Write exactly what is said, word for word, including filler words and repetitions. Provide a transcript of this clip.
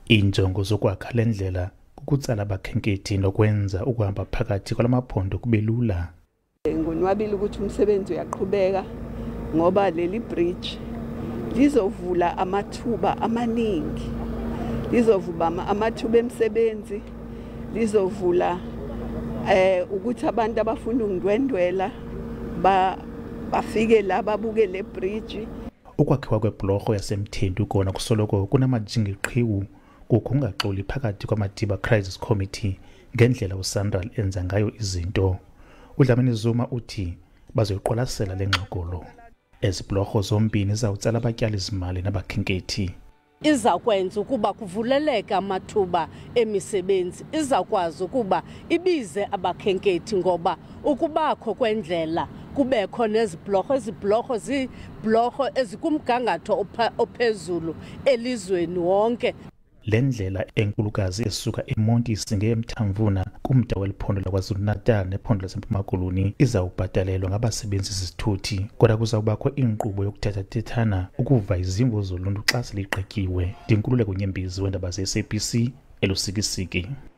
Injongo zokwakha le ndlela ukutsala abakhenkethi nokwenza ukuhamba phakathi kwalamaphondo kube lula. Ngonwabile ukuthi umsebenzi uyaqhubeka ngoba leli bridge lizovula amathuba amaningi, lizovula amathuba emsebenzi, lizovula eh ukuthi abantu abafuna ukundwendwela ba bafike la babuke le bridge. Ukwakhiwa kwebhlorho yaseMthendu kona kusoloko kunamajingiqhiwu kukungaxoli phakathi kwamadiba crisis committee ngendlela uSandral enza ngayo izinto. uDlamini Zuma uthi bazoyiqwalasela lengxokolo. Ezibhlorho zombini zawutsala abatyali izimali nabakhenkethi. Iza kwenza ukuba kuvuleleka amathuba emisebenzi, izakwazi ukuba ibize abakhenkethi ngoba ukubakho kwendlela kubekho nezibhlorho, ezibhlorho zibhlorho ezikumgangatho ophezulu elizweni wonke. Le ndlela enkulukazi esuka eMonti isinge eMtamvuna kumda weliphondo laKwaZulu-Natal nephondo laseMpuma Koloni izawubhatalelwa ngabasebenzisi sithuthi, kodwa kuzawubakho inkqubo yokuthetha-thethana ukuva izimvo zoluntu xa seligqityiwe. Ndinkululeko Nyembezi weendaba ze-S A B C elusikisiki.